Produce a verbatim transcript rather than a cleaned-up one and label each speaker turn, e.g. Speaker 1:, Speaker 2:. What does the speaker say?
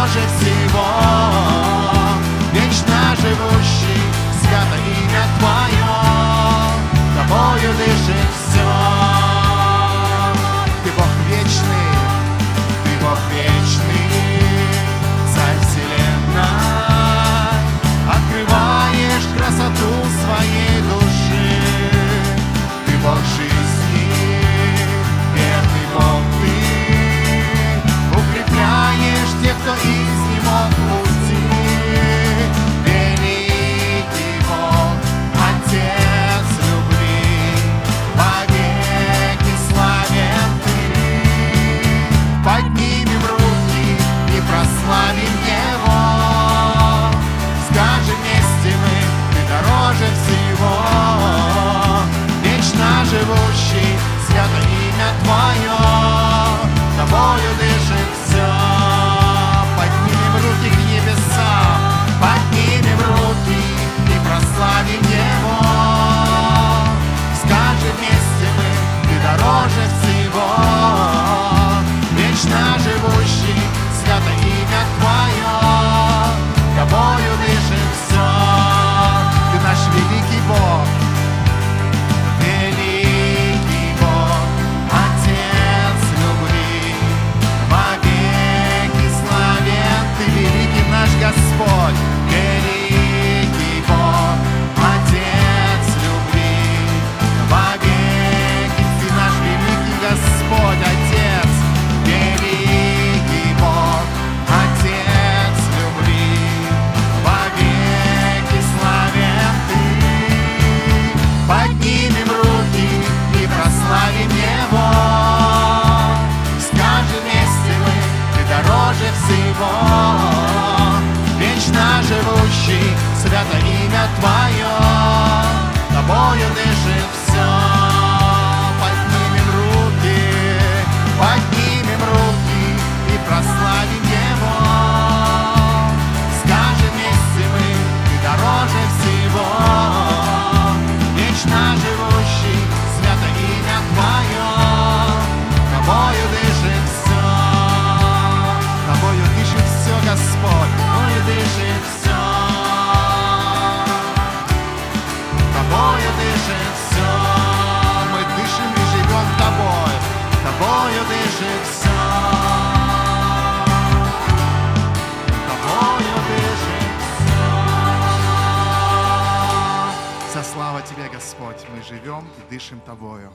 Speaker 1: дороже всего. Вечно живущий, свято имя Твое, Тобою дышит все. Ты Бог вечный, Ты Бог вечный, Царь вселенной. Открываешь красоту своей души. Ты Бог жизни, верный Бог Ты. Укрепляешь тех, кто изнемог в пути. Великий Бог, Отец любви, вовеки славен Ты. Поднимем руки и прославим Его. Скажем вместе мы, Ты дороже всего. Вечно живущий, свято имя Твое, Тобою дышит все. Поднимем руки к небесам, поднимем руки и прославим Его. Скажем вместе мы, Ты дороже всего. Вечно живущий, свято имя Твое, Тобою дышит все. Ты наш великий Бог, великий Бог, Отец любви, вовеки славен Ты. Великий наш Господь, великий Бог, Отец любви, вовеки Ты наш великий Господь, Отец, великий Бог, Отец любви, вовеки славен Ты. Поднимем руки и прославим Его. Скажем вместе мы, Ты дороже всего. Вечно живущий, свято имя Твое, Тобою дышит все. Поднимем руки, поднимем руки и прославим Его. Скажем вместе мы, Ты дороже всего. Вечно живущий, свято имя Твое, Тобою дышит все. Тобою дышит все, Господь, Тобою дышит все. Тобою дышит все. Мы дышим и живем Тобой, Тобою дышит все. Тобою дышит все. Вся слава Тебе, Господь, мы живем и дышим Тобою.